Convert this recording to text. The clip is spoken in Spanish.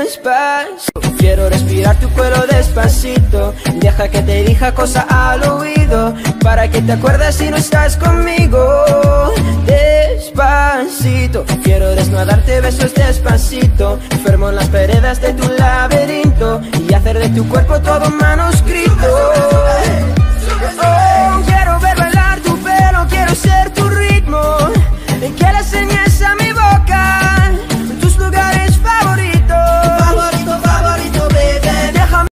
Despacito, quiero respirar tu cuello despacito. Deja que te diga cosas al oído, para que te acuerdes si no estás conmigo. Despacito, quiero desnudarte besos despacito. Enfermo en las paredes de tu laberinto y hacer de tu cuerpo todo más